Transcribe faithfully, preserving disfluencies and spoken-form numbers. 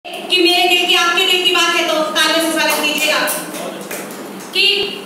कि मेरे दिल की आपके दिल की बात है तो तालियों से स्वागत कीजिएगा कि